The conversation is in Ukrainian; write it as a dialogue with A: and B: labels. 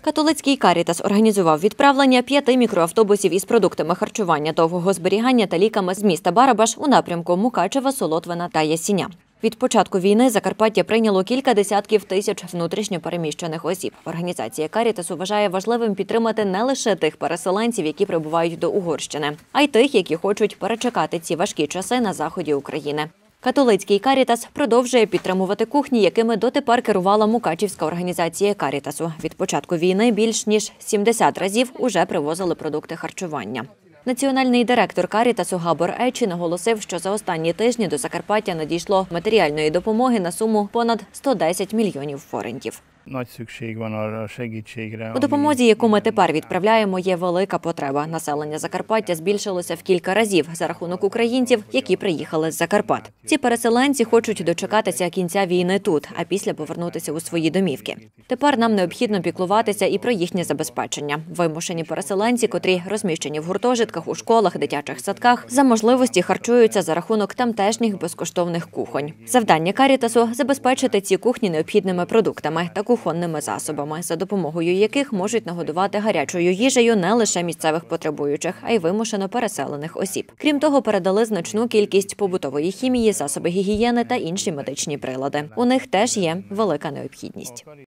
A: Католицький Карітас організував відправлення 5 мікроавтобусів із продуктами харчування довгого зберігання та ліками з міста Барабаш у напрямку Мукачева, Солотвина та Ясіня. Від початку війни Закарпаття прийняло кілька десятків тисяч внутрішньо переміщених осіб. Організація Карітасу вважає важливим підтримати не лише тих переселенців, які прибувають до Угорщини, а й тих, які хочуть перечекати ці важкі часи на заході України. Католицький Карітас продовжує підтримувати кухні, якими дотепер керувала Мукачівська організація Карітасу. Від початку війни більш ніж 70 разів уже привозили продукти харчування. Національний директор Карітасу Габор Ечі наголосив, що за останні тижні до Закарпаття надійшло матеріальної допомоги на суму понад 110 мільйонів форинтів. У допомозі, яку ми тепер відправляємо, є велика потреба. Населення Закарпаття збільшилося в кілька разів за рахунок українців, які приїхали з Закарпат. Ці переселенці хочуть дочекатися кінця війни тут, а після повернутися у свої домівки. Тепер нам необхідно піклуватися і про їхнє забезпечення. Вимушені переселенці, котрі розміщені в гуртожитках, у школах, дитячих садках, за можливості харчуються за рахунок тамтешніх безкоштовних кухонь. Завдання Карітасу – забезпечити ці кухні необхідними продуктами та кухонними засобами, за допомогою яких можуть нагодувати гарячою їжею не лише місцевих потребуючих, а й вимушено переселених осіб. Крім того, передали значну кількість побутової хімії, засоби гігієни та інші медичні прилади. У них теж є велика необхідність.